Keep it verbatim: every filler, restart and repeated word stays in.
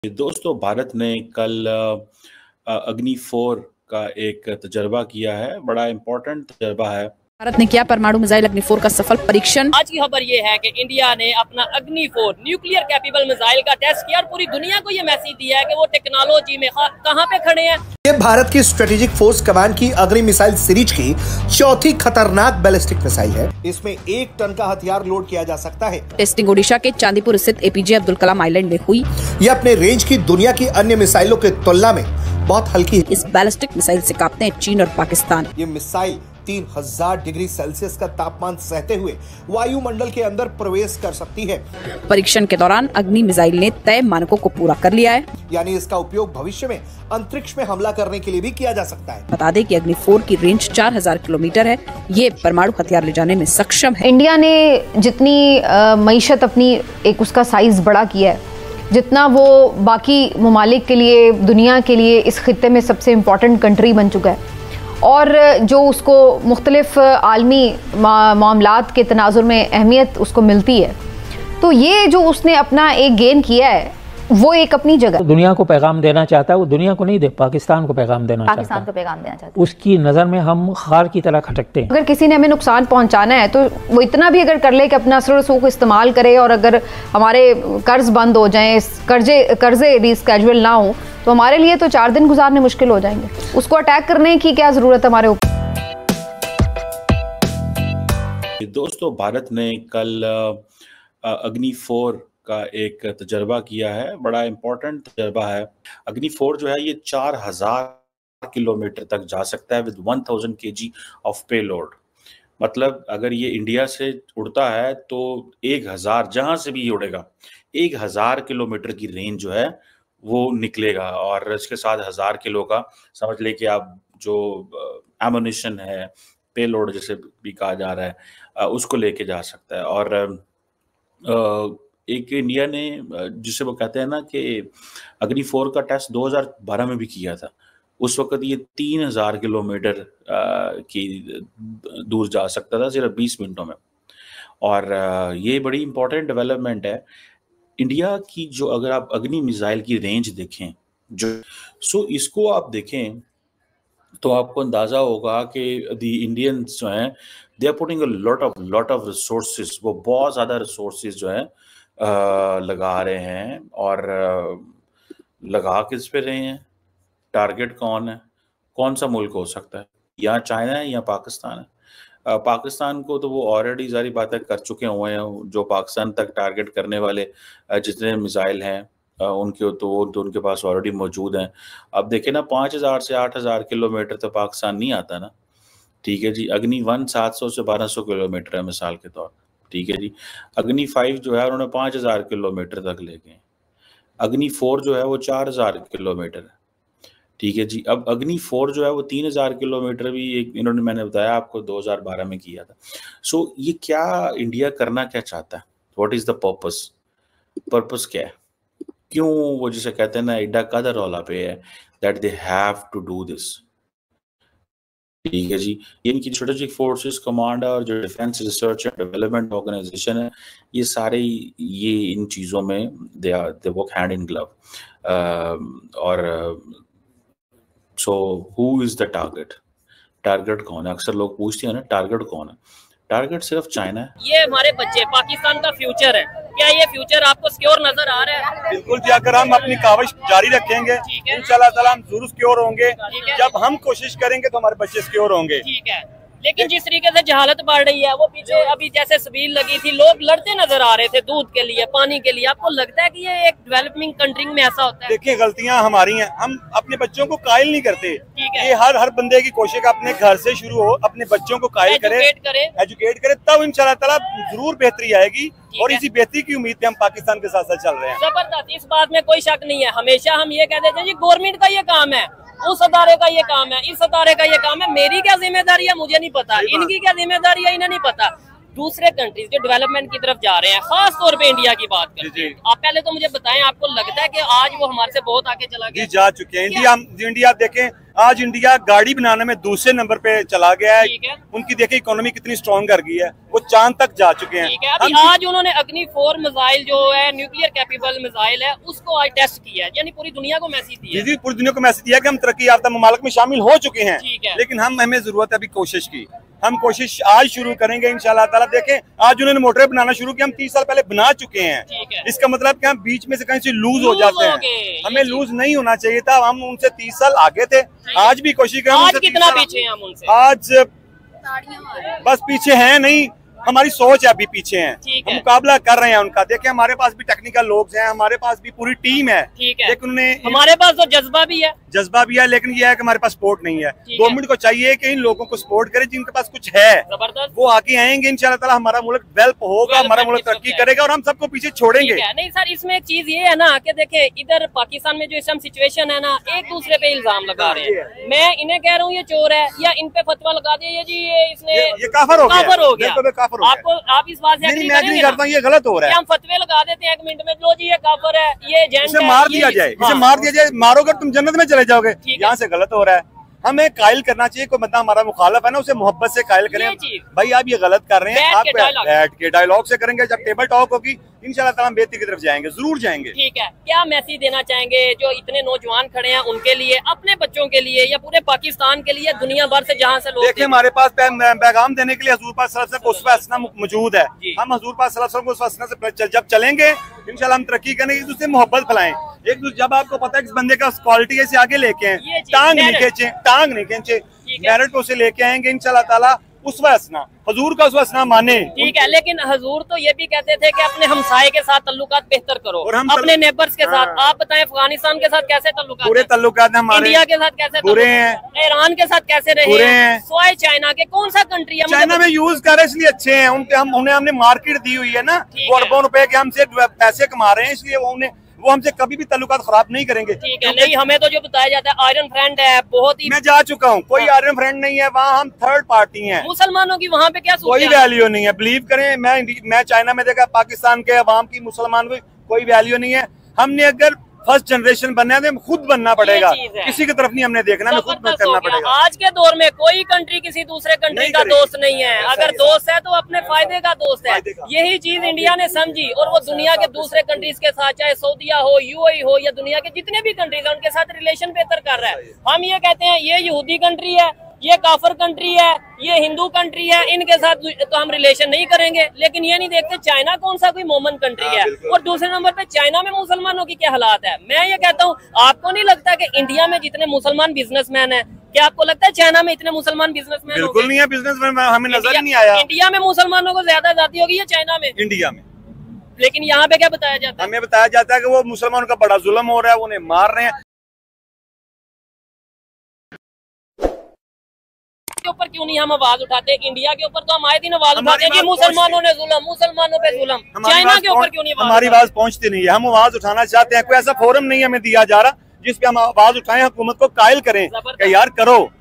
दोस्तों, भारत ने कल अग्नि फोर का एक तजर्बा किया है। बड़ा इम्पोर्टेंट तजर्बा है। भारत ने किया परमाणु मिसाइल अग्नि फोर का सफल परीक्षण। आज की खबर ये है कि इंडिया ने अपना Agni four nuclear capable missile का टेस्ट किया और पूरी दुनिया को ये मैसेज दिया है कि वो टेक्नोलॉजी में कहां पे खड़े हैं। ये भारत की स्ट्रेटेजिक फोर्स कमांड की अग्नि मिसाइल सीरीज की चौथी खतरनाक बैलिस्टिक मिसाइल है। इसमें एक टन का हथियार लोड किया जा सकता है। टेस्टिंग ओडिशा के चांदीपुर स्थित एपीजे अब्दुल कलाम आइलैंड में हुई। ये अपने रेंज की दुनिया की अन्य मिसाइलों के तुलना में बहुत हल्की है। इस बैलिस्टिक मिसाइल से कांपते हैं चीन और पाकिस्तान। ये मिसाइल तीन हजार डिग्री सेल्सियस का तापमान सहते हुए वायुमंडल के अंदर प्रवेश कर सकती है। परीक्षण के दौरान अग्नि मिसाइल ने तय मानकों को पूरा कर लिया है, यानी इसका उपयोग भविष्य में अंतरिक्ष में हमला करने के लिए भी किया जा सकता है। बता दें कि अग्नि फोर की रेंज चार हजार किलोमीटर है। ये परमाणु हथियार ले जाने में सक्षम है। इंडिया ने जितनी मईशत अपनी एक उसका साइज बड़ा किया है, जितना वो बाकी ममालिक के लिए, दुनिया के लिए इस खित्ते में सबसे इम्पोर्टेंट कंट्री बन चुका है और जो उसको मुख्तलिफ आलमी मामलात के तनाजुर में अहमियत उसको मिलती है, तो ये जो उसने अपना एक गेन किया है वो एक अपनी जगह तो दुनिया को पैगाम देना चाहता है। वो दुनिया को नहीं दे, पाकिस्तान को पैगाम देना चाहता है। पाकिस्तान को पैगाम देना चाहता है। उसकी नज़र में हम खार की तरह खटकते हैं। अगर किसी ने हमें नुकसान पहुंचाना है तो वो इतना भी अगर कर ले कि अपना असर रसूख इस्तेमाल करे और अगर हमारे कर्ज बंद हो जाएं, कर्जे कर्जे रिस्केजुअल ना हो, तो हमारे लिए तो चार दिन गुजारने मुश्किल हो जाएंगे। उसको अटैक करने की क्या जरूरत है हमारे ऊपर। दोस्तों, भारत ने कल अग्नि फोर का एक तजर्बा किया है। बड़ा इम्पोर्टेंट तजर्बा है। अग्नि फोर जो है ये चार हजार किलोमीटर तक जा सकता है विद वन थाउजेंड के जी ऑफ पेलोड। मतलब अगर ये इंडिया से उड़ता है तो एक हजार जहां से भी ये उड़ेगा एक हजार किलोमीटर की रेंज जो है वो निकलेगा और इसके साथ हजार किलो का समझ ले कि आप जो एमुनिशन है, पेलोड जिसे भी कहा जा रहा है, उसको लेके जा सकता है। और आ, एक इंडिया ने जिसे वो कहते हैं ना कि अग्नि फोर का टेस्ट दो हज़ार बारह में भी किया था। उस वक्त ये तीन हजार किलोमीटर की दूर जा सकता था सिर्फ बीस मिनटों में। और आ, ये बड़ी इंपॉर्टेंट डेवलपमेंट है इंडिया की। जो अगर आप अग्नि मिसाइल की रेंज देखें, जो सो इसको आप देखें तो आपको अंदाजा होगा कि दी इंडियंस जो हैं they are putting a lot of lot of resources. वो बहुत ज़्यादा रिसोर्सेज जो है आ, लगा रहे हैं और आ, लगा किस पे रहे हैं। टारगेट कौन है, कौन सा मुल्क हो सकता है, या चाइना है या पाकिस्तान है। आ, पाकिस्तान को तो वो ऑलरेडी सारी बातें कर चुके हुए हैं। जो पाकिस्तान तक टारगेट करने वाले जितने मिसाइल हैं उनके तो वो तो उनके पास ऑलरेडी मौजूद हैं। अब देखें ना, पाँच हज़ार से आठ हज़ार किलोमीटर तो पाकिस्तान नहीं आता ना। ठीक है जी। अग्नि वन सात सौ से बारह सौ किलोमीटर है मिसाल के तौर पर। ठीक है जी। अग्नि फाइव जो है उन्होंने पाँच हज़ार किलोमीटर तक ले गए। अग्नि फोर जो है वो चार हज़ार किलोमीटर है। ठीक है जी। अब अग्नि फोर जो है वो तीन हज़ार किलोमीटर भी एक इन्होंने मैंने बताया आपको दो हज़ार बारह में किया था। सो ये क्या इंडिया करना क्या चाहता है? What is the purpose? Purpose क्या है? क्यों वो जिसे कहते हैं ना एडा कादा रौला पे है that they have to do this. ठीक है जी। ये इनकी स्ट्रेटेजिक फोर्सेस कमांड और जो defence research and development organisation है, ये सारे ये इन चीज़ों में they are they work hand in glove. और so who is the target? Target कौन है? अक्सर लोग पूछते हैं ना टारगेट कौन है। टारगेट सिर्फ चाइना है। ये हमारे बच्चे, पाकिस्तान का फ्यूचर है। क्या ये फ्यूचर आपको सिक्योर नजर आ रहा है? बिल्कुल जी। अगर हम अपनी काविश जारी रखेंगे इंशाल्लाह ताला हम जरूर सिक्योर होंगे। जब हम कोशिश करेंगे तो हमारे बच्चे सिक्योर होंगे। ठीक है। लेकिन जिस तरीके से जहालत बढ़ रही है, वो पीछे अभी जैसे सबील लगी थी, लोग लड़ते नजर आ रहे थे दूध के लिए, पानी के लिए। आपको लगता है कि ये एक डेवलपिंग कंट्री में ऐसा होता है? देखिए, गलतियां हमारी हैं। हम अपने बच्चों को कायल नहीं करते। ठीक है। ये हर हर बंदे की कोशिश अपने घर से शुरू हो, अपने बच्चों को कायल करे, एजुकेट करे, तब इंशाल्लाह ताला जरूर बेहतरी आएगी। और इसी बेहतरी की उम्मीद पे हम पाकिस्तान के साथ साथ चल रहे हैं। जबरदस्त, इस बात में कोई शक नहीं है। हमेशा हम ये कहते थे जी गवर्नमेंट का ये काम है, उस अदारे का ये काम है, इस अदारे का ये काम है। मेरी क्या जिम्मेदारी है मुझे नहीं पता, इनकी क्या जिम्मेदारी है इन्हें नहीं पता। दूसरे कंट्रीज जो डेवलपमेंट की तरफ जा रहे हैं, खास तौर पे इंडिया की बात करते हैं, आप पहले तो मुझे बताएं, आपको लगता है कि आज वो हमारे से बहुत आगे चला गया? जा चुके हैं। इंडिया इंडिया देखें, आज इंडिया गाड़ी बनाने में दूसरे नंबर पे चला गया है, है। उनकी देखें इकोनॉमी कितनी स्ट्रॉन्ग कर गई है, वो चांद तक जा चुके हैं। है। अभी आज उन्होंने अग्नि फोर मिसाइल जो है न्यूक्लियर कैपेबल मिसाइल है, उसको आज टेस्ट किया है, यानी पूरी दुनिया को मैसेज दिया है। पूरी दुनिया को मैसेज दिया कि हम तरक्की याफ्ता ममालिक में शामिल हो चुके हैं, लेकिन हम हमें जरूरत है अभी कोशिश की। हम कोशिश आज शुरू करेंगे इंशाल्लाह ताला। देखें, आज उन्होंने मोटरें बनाना शुरू किया, हम तीस साल पहले बना चुके हैं। इसका मतलब कि हम बीच में से कहीं से लूज हो जाते हैं, हमें लूज नहीं होना चाहिए था। हम उनसे तीस साल आगे थे, आज भी कोशिश करें। आज कितना पीछे हैं हम उनसे? आज बस पीछे हैं नहीं, हमारी सोच है अभी पीछे हैं, हम मुकाबला कर रहे हैं उनका। देखिए, हमारे पास भी टेक्निकल लोग हैं, हमारे पास भी पूरी टीम है, लेकिन उन्हें हमारे पास तो जज्बा भी है जज्बा भी है लेकिन ये है कि हमारे पास सपोर्ट नहीं है। गवर्नमेंट को चाहिए कि इन लोगों को सपोर्ट करे जिनके पास कुछ है, वो आगे आएंगे इंशाल्लाह ताला, हमारा मुल्क डेवलप होगा, हमारा मुल्क तरक्की करेगा और हम सबको पीछे छोड़ेंगे। नहीं सर, इसमें एक चीज ये है ना कि देखे, इधर पाकिस्तान में जो इस सिचुएशन है ना, एक दूसरे पे इल्जाम लगा रहे हैं। मैं इन्हें कह रहा हूँ ये चोर है, या इन पे फतवा लगा दिया ये जी ये इसने ये काफर हो गया, काफर हो गया। आपको आप इस बात से करता हूँ ये गलत हो रहा है। हम फतवे लगा देते हैं एक मिनट में, लो जी ये काफर है, ये जेंट है, मार दिया जाए, इसे मार दिया जाए, मारोगे तुम जन्नत में चले जाओगे। यहाँ से गलत हो रहा है, हमें कायल करना चाहिए। कोई बंदा हमारा मुखालफ है ना, उसे मोहब्बत से कायल करें, भाई आप ये गलत कर रहे हैं, आप बैठ के डायलॉग से करेंगे। जब टेबल टॉक होगी इंशाल्लाह ताला हम बेहतरी की तरफ जाएंगे, जरूर जाएंगे। ठीक है, क्या मैसेज देना चाहेंगे जो इतने नौजवान खड़े हैं उनके लिए, अपने बच्चों के लिए, या पूरे पाकिस्तान के लिए, दुनिया भर से जहाँ से लोग? देखिए, हमारे पास पैगाम देने के लिए हजूर पाक सल्लल्लाहु अलैहि वसल्लम हसना मौजूद है। हम हजूर पाक सल्लल्लाहु अलैहि वसल्लम से जब चलेंगे इंशाल्लाह हम तरक्की करेंगे, एक दूसरे मोहब्बत फैलाएं। एक दूसरे, जब आपको पता है किस बंदे का क्वालिटी है, इसे आगे लेके आए, टांग नहीं खींचे, टांग नहीं खींचे, मेरिट को उसे लेके आएंगे इंशाल्लाह ताला। उसवा हसना, हजूर का उसवा हसना माने। ठीक है, लेकिन हजूर तो ये भी कहते थे कि अपने हमसाये के साथ तल्लुकात बेहतर करो, और हम अपने नेबर्स के साथ। आप बताएं, अफगानिस्तान के साथ कैसे तल्लुकात? पूरे तल्लुकात हमारे। इंडिया के साथ कैसे बुरे हैं? ईरान के साथ कैसे रहे हैं? स्वाय चाइना के, कौन सा कंट्री है? चाइना में यूज कर रहे इसलिए अच्छे हैं, उनके हम उन्हें हमने मार्केट दी हुई है ना, वो अरबों रुपए के हमसे पैसे कमा रहे हैं, इसलिए वो उन्हें वो हमसे कभी भी ताल्लुकात खराब नहीं करेंगे। ठीक है, नहीं हमें तो जो बताया जाता है आयरन फ्रेंड है, बहुत ही। मैं जा चुका हूँ, कोई आयरन फ्रेंड नहीं है वहाँ, हम थर्ड पार्टी हैं। मुसलमानों की वहाँ पे क्या कोई वैल्यू नहीं है, बिलीव करें। मैं मैं चाइना में देखा, पाकिस्तान के अवाम की, मुसलमान की कोई वैल्यू नहीं है। हमने अगर फर्स्ट जनरेशन बनना है तो खुद बनना पड़ेगा, किसी की तरफ नहीं हमने देखना, हमें खुद करना पड़ेगा। आज के दौर में कोई कंट्री किसी दूसरे कंट्री का दोस्त नहीं है, अगर दोस्त है तो अपने फायदे का दोस्त है। यही चीज इंडिया ने समझी, और वो दुनिया के दूसरे कंट्रीज के साथ, चाहे सऊदीया हो, यूएई हो, या दुनिया के जितने भी कंट्रीज है, उनके साथ रिलेशन बेहतर कर रहा है। हम ये कहते हैं ये यहूदी कंट्री है, ये काफर कंट्री है, ये हिंदू कंट्री है, इनके साथ तो हम रिलेशन नहीं करेंगे। लेकिन ये नहीं देखते चाइना कौन सा कोई मोमन कंट्री है, और दूसरे नंबर पे चाइना में मुसलमानों की क्या हालात है। मैं ये कहता हूँ, आपको नहीं लगता कि इंडिया में जितने मुसलमान बिजनेसमैन है, क्या आपको लगता है चाइना में इतने मुसलमान बिजनेसमैन? बिल्कुल नहीं है, बिजनेसमैन हमें नजर ही नहीं आया। इंडिया में मुसलमानों को ज्यादा जाती होगी या चाइना में? इंडिया में। लेकिन यहाँ पे क्या बताया जाता है? हमें बताया जाता है कि वो मुसलमानों का बड़ा जुल्म हो रहा है, उन्हें मार रहे हैं। के ऊपर क्यों नहीं हम आवाज उठाते? इंडिया के ऊपर तो हम आए दिन आवाज उठाते हैं कि मुसलमानों ने जुल्म, मुसलमानों पे जुल्म। चाइना के ऊपर क्यों नहीं? हमारी आवाज पहुंचती नहीं है, हम आवाज उठाना चाहते हैं। कोई ऐसा फोरम नहीं हमें दिया जा रहा जिसपे हम आवाज उठाएं, हुकूमत को कायल करें कि यार करो।